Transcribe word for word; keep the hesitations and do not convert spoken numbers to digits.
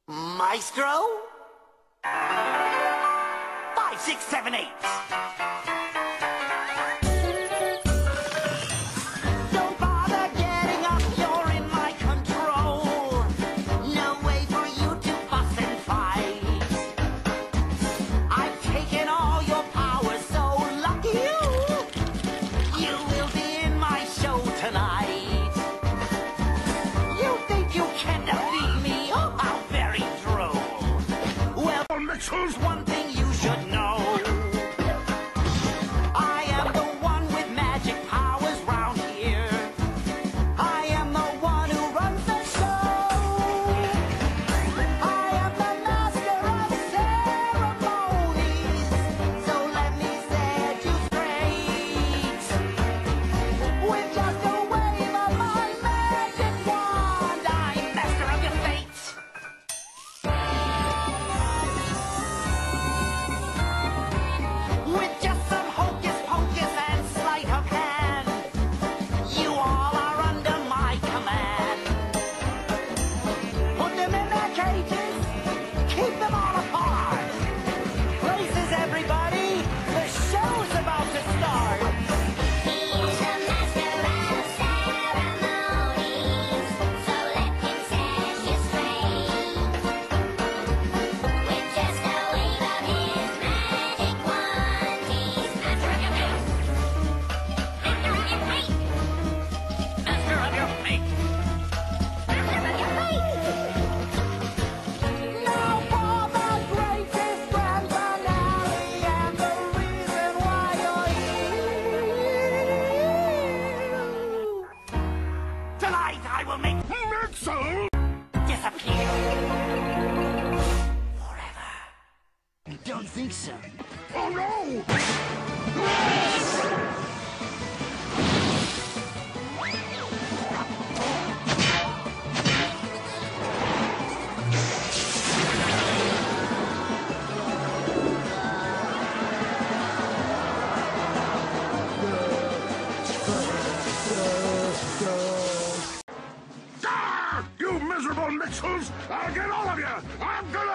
Maestro? Five, six, seven, eight. Don't bother getting up, you're in my control. No way for you to fuss and fight. I've taken all your power, so lucky you. You will be in my show tonight. You think you can defeat me? Oh, how very droll. Well, Mixels, one thing you should know. I am the one with magic powers round here. I am the one who runs the show. I am the master of ceremonies. So let me set you straight. With just a wave of my magic wand, I'm master of your fate. With just some hocus pocus and sleight of hand, you all are under my command. Put them in their cages, keep them all apart. Places, everybody, the show's about to start. He's the master of ceremonies, so let him set you straight. With just a wave of his magic wand, he's master of your fate. Master of your fate. Master of your fate. Master of your fate. Now for the greatest grand finale and the reason why you're here. Tonight I will make Mixel disappear forever. I don't think so. Oh no! Ah! You miserable Mixels! I'll get all of you! I'm gonna